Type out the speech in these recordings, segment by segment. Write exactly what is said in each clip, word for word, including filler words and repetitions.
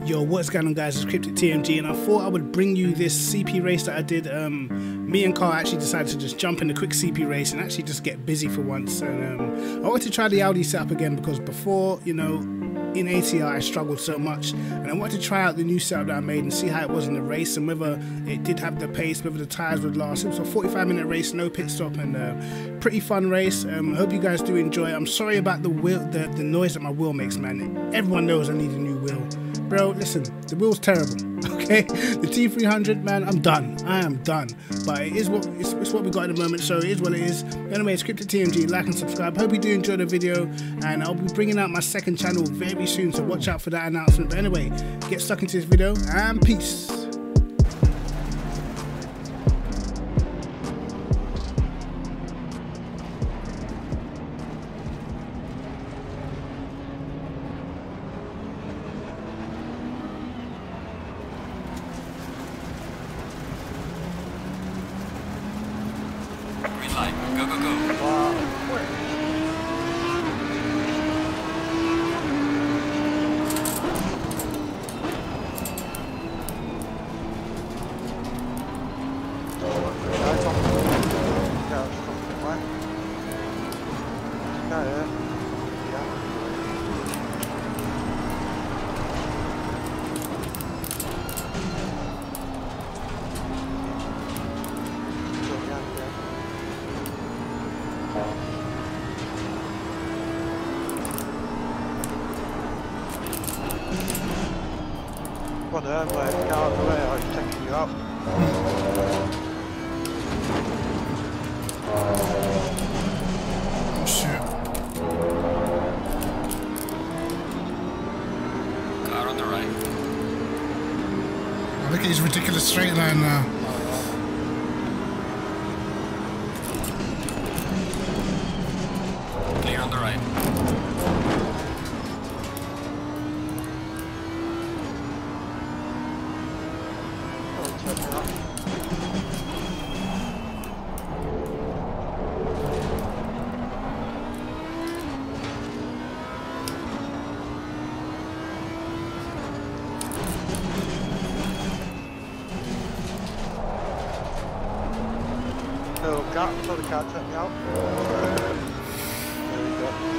Yo, what's going on, guys? It's Cryptic T M G, and I thought I would bring you this C P race that I did. Um, me and Carl actually decided to just jump in a quick C P race and actually just get busy for once. And um, I wanted to try the Audi setup again because before, you know, in A T R I struggled so much, and I wanted to try out the new setup that I made and see how it was in the race and whether it did have the pace, whether the tyres would last. It was a forty-five minute race, no pit stop, and uh, pretty fun race. Um, I hope you guys do enjoy it. I'm sorry about the wheel, the, the noise that my wheel makes, man. Everyone knows I need a new wheel. Bro, listen, the wheel's terrible, okay? The T three hundred, man, I'm done. I am done. But it is what it's, it's what we got at the moment, so it is what it is. Anyway, it's Cryptic T M G. Like and subscribe. Hope you do enjoy the video, and I'll be bringing out my second channel very soon, so watch out for that announcement. But anyway, get stuck into this video, and peace. Go, go, go. Wow. Come on there, mate. Get out of the way, I'm taking you out. Oh shit. Car on the right. Oh, look at his ridiculous straight line now. Clear on the right. Little gap so the car check me out. There we go.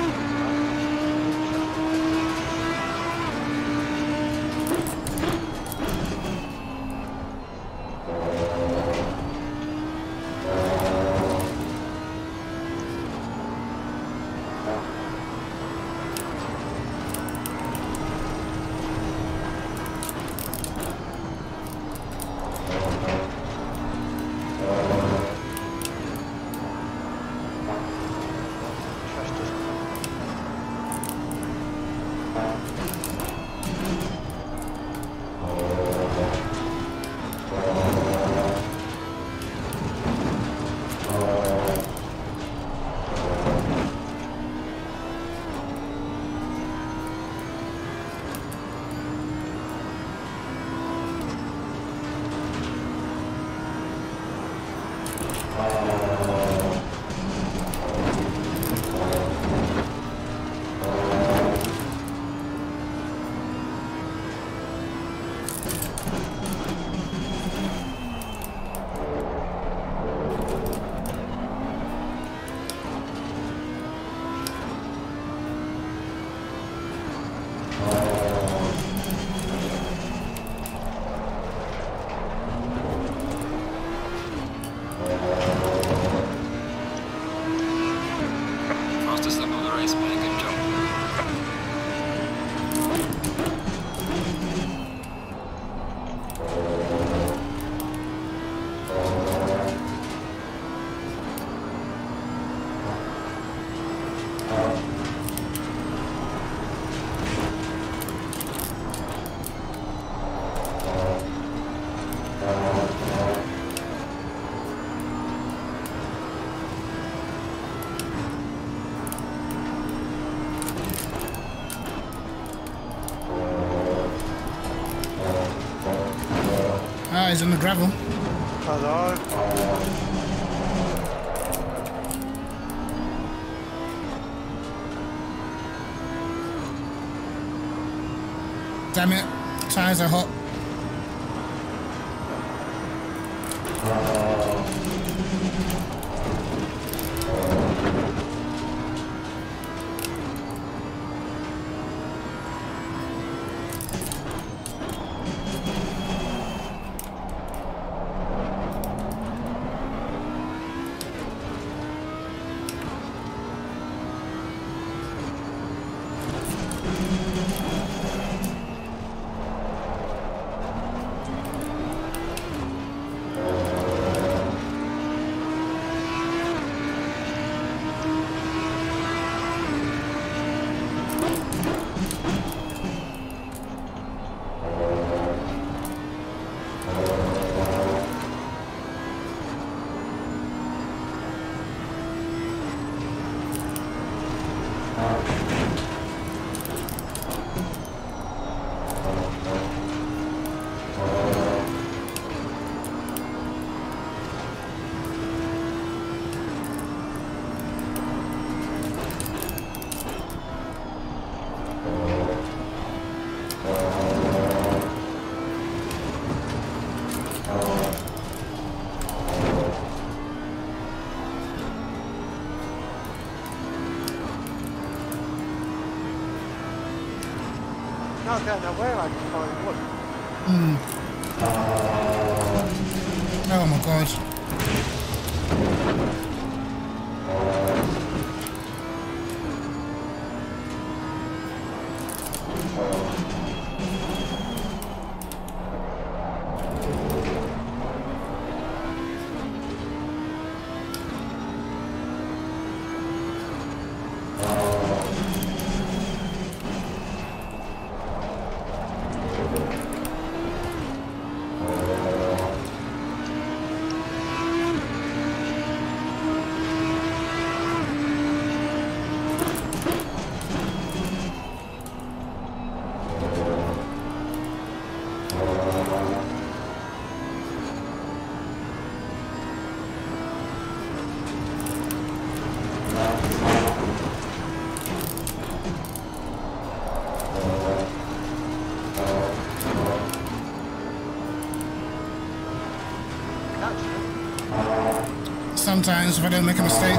Fastest lap of the race, man. Good job. Ah, he's in the gravel. Hello. Damn it. Tires are hot. I don't know where I can find wood. Hmm. Oh my god. Sometimes if I don't make a mistake.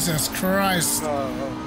Jesus Christ. Oh,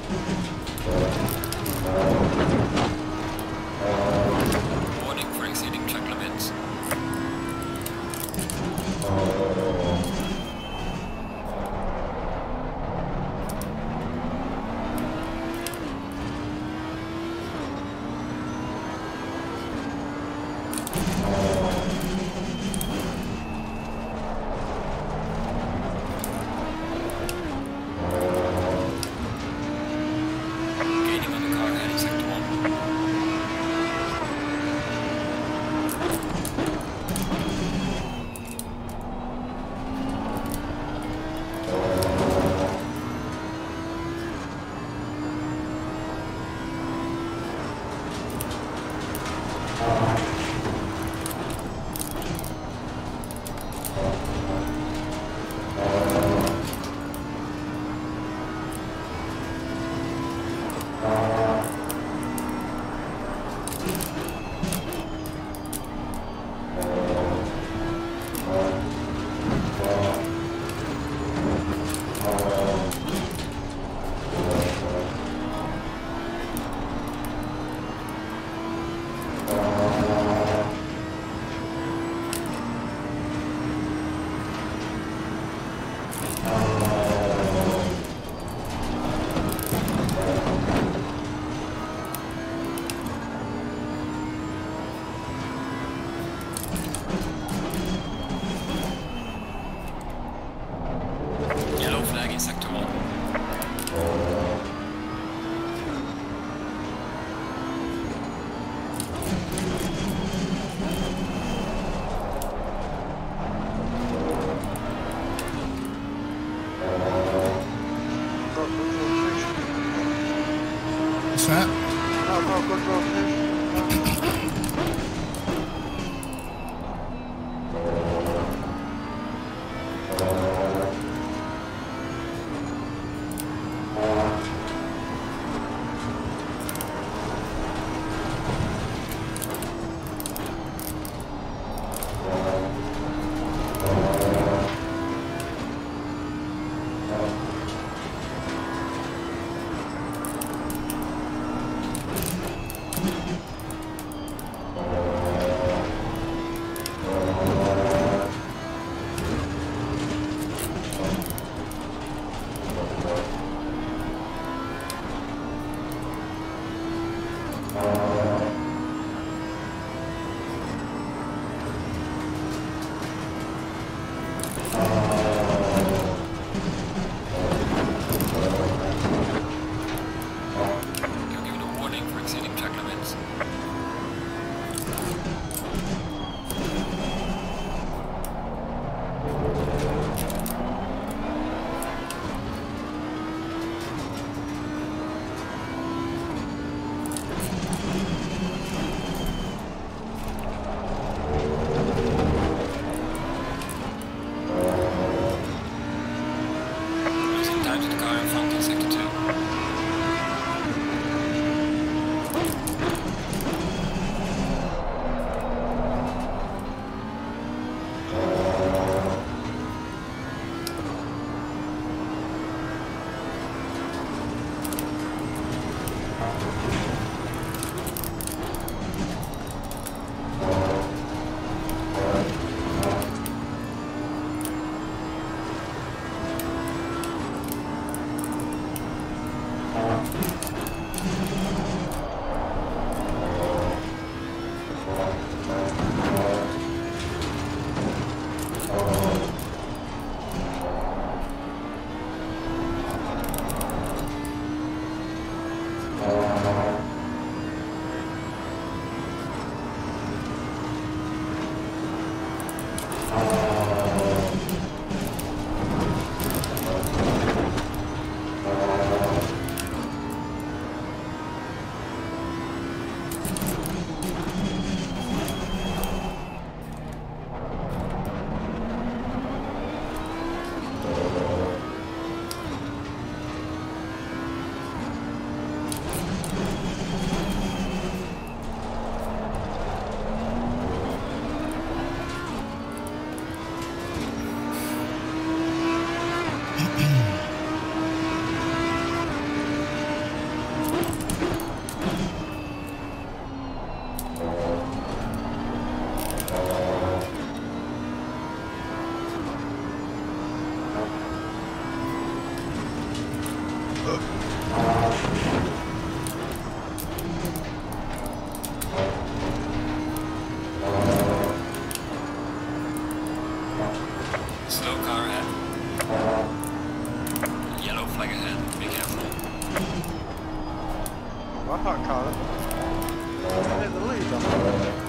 Warning for exceeding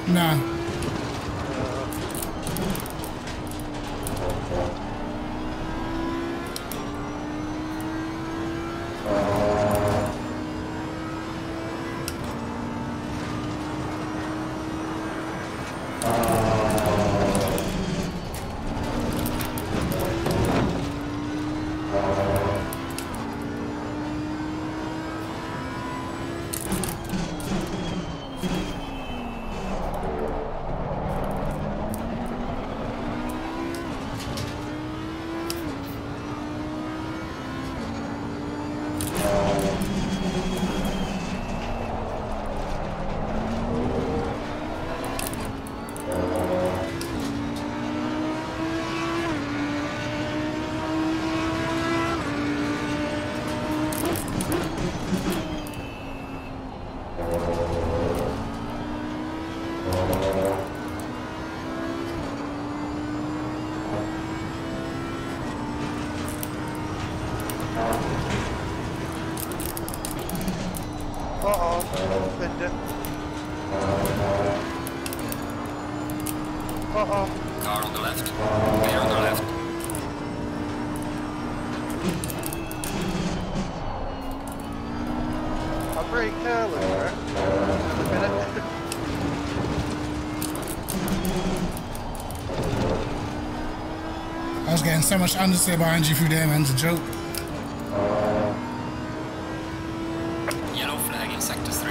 Nah. Uh-oh, bend it. Uh-oh. Car on the left. Clear on the left. I'm very careless, right? In a minute. I was getting so much understeer behind you through there, man. It's a joke. Yellow flag in sector three.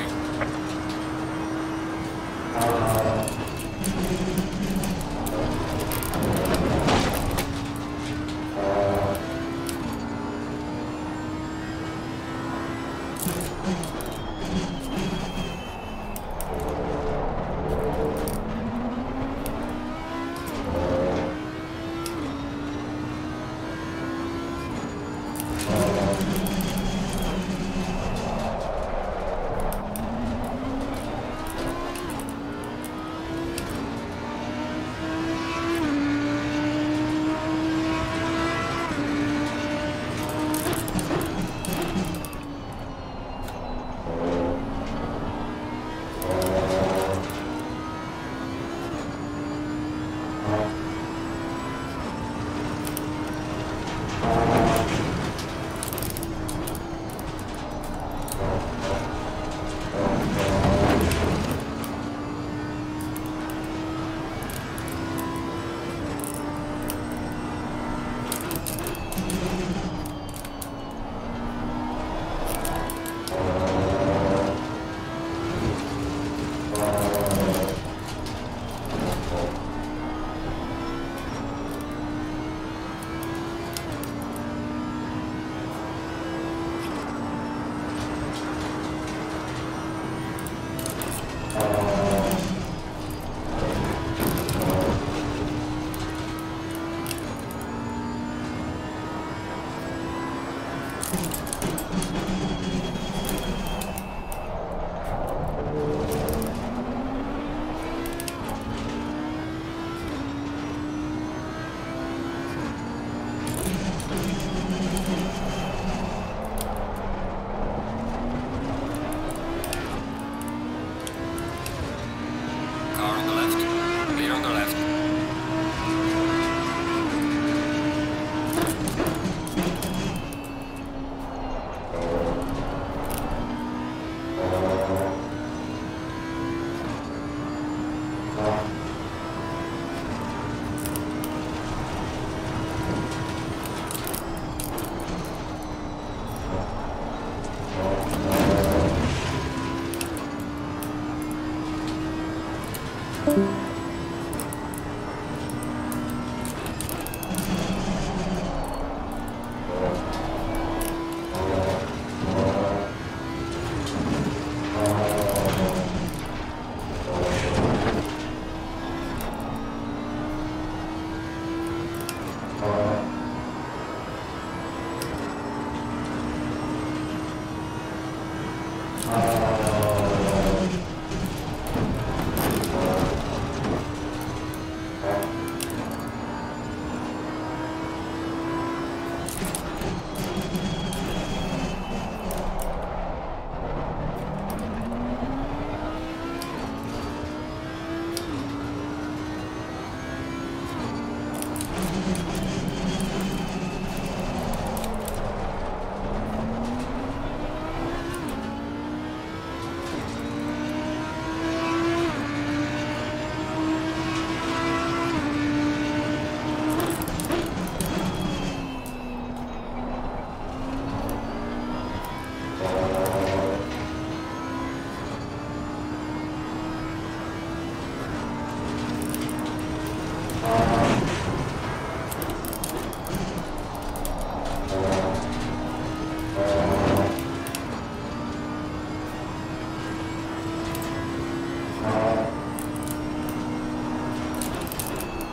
Car on the left. Clear on the left.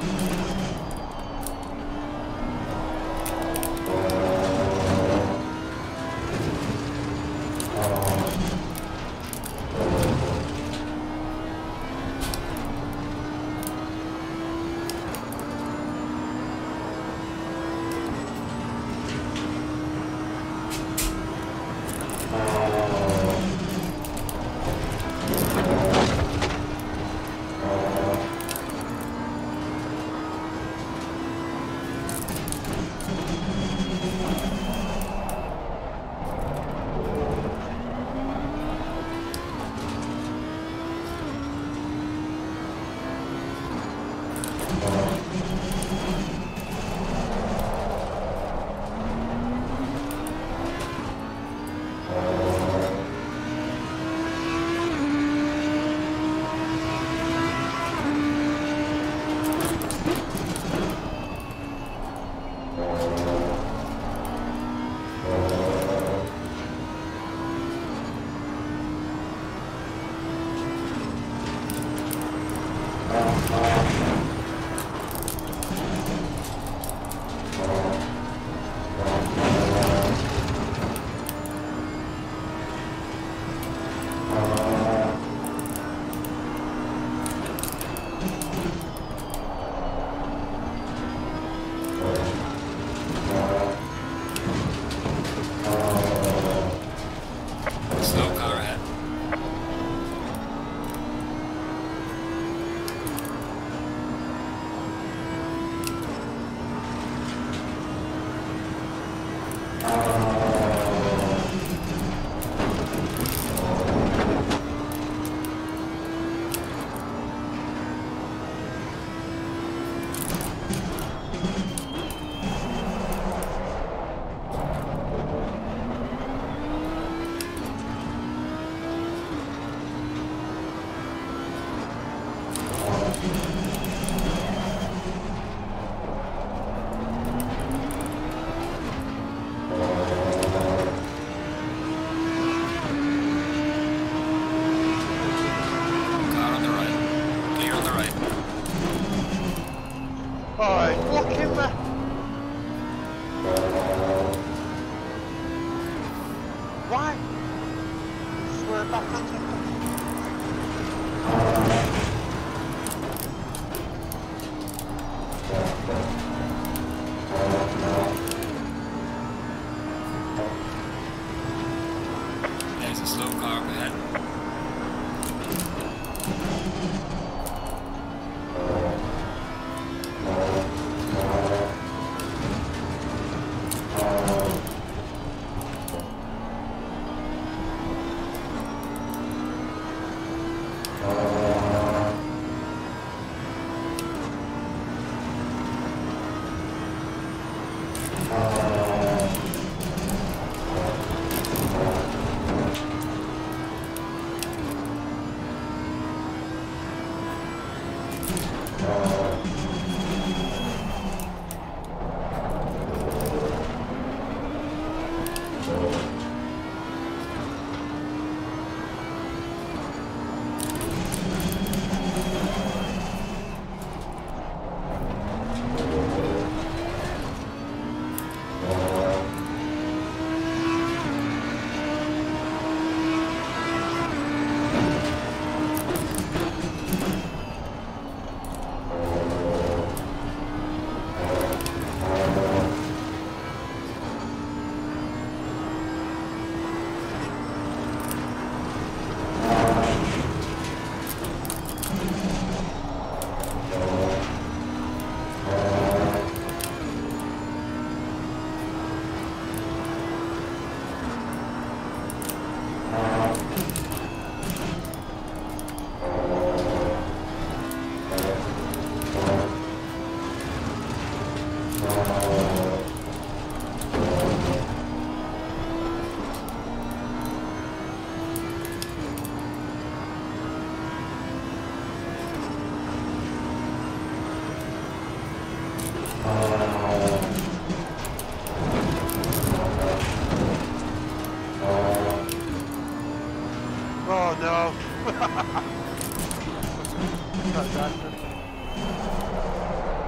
Not that.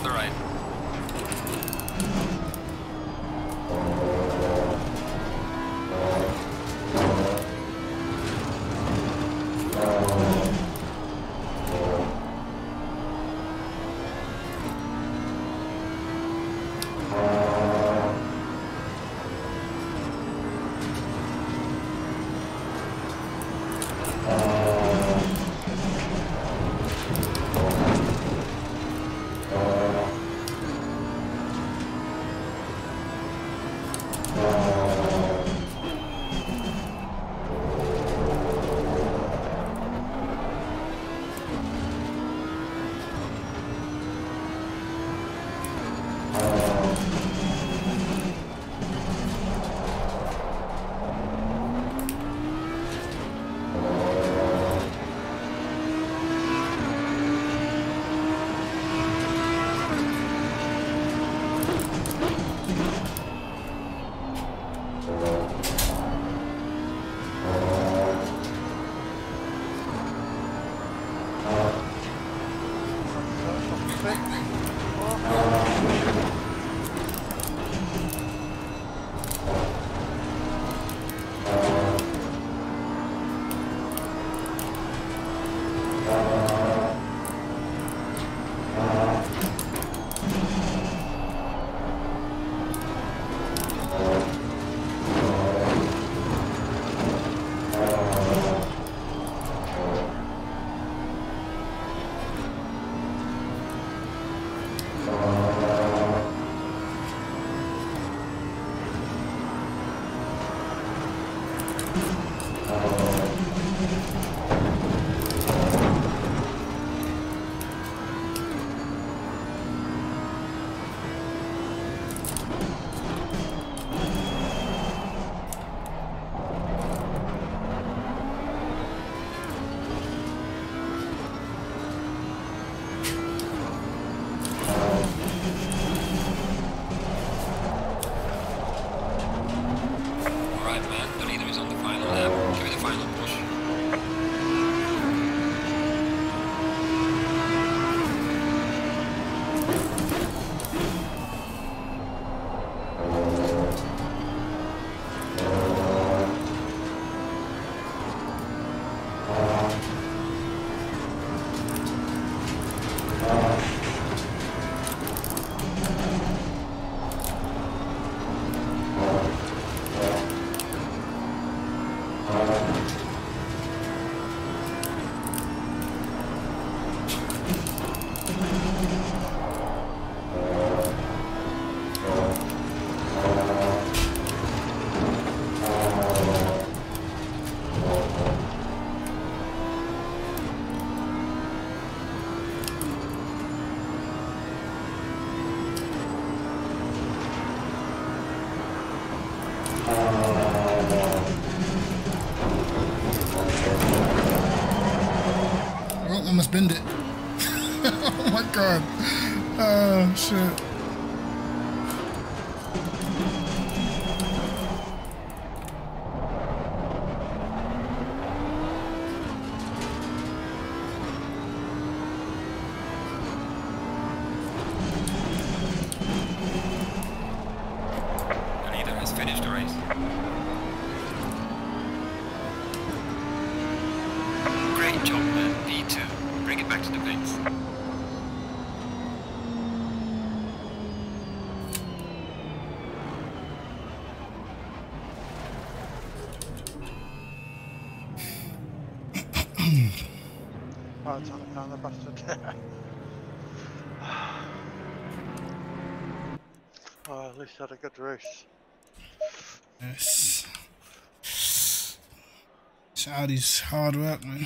on the right. Oh, I must bend it. Oh my god. Oh shit. The leader has finished the race. Great job, man. P two. Bring it back to the base. Oh, it's on the down the bastard. Oh, at least I had a good race. Yes. Saudi's hard work, man.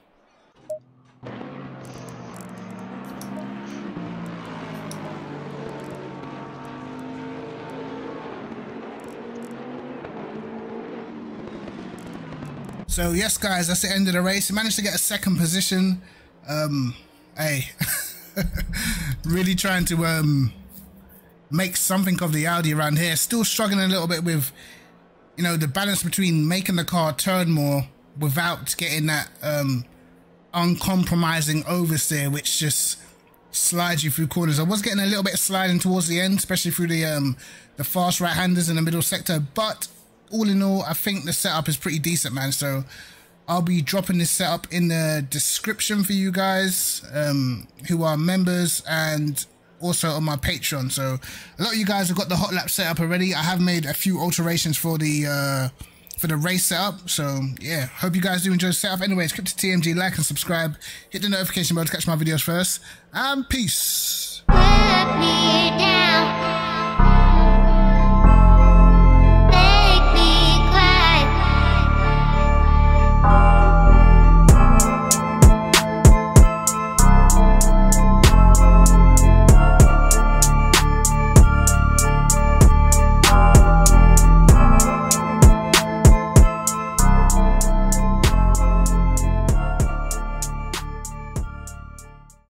So yes, guys, that's the end of the race. I managed to get a second position. Um, hey, really trying to um, make something of the Audi around here. Still struggling a little bit with, you know, the balance between making the car turn more without getting that um, uncompromising oversteer, which just slide you through corners. I was getting a little bit of sliding towards the end, especially through the um the fast right-handers in the middle sector, but all in all, I think the setup is pretty decent, man. So I'll be dropping this setup in the description for you guys um, who are members, and also on my Patreon. So a lot of you guys have got the hot lap setup already. I have made a few alterations for the uh, for the race setup. So yeah, hope you guys do enjoy the setup. Anyways, Cryptic T M G, like and subscribe. Hit the notification bell to catch my videos first. And peace. Put me down.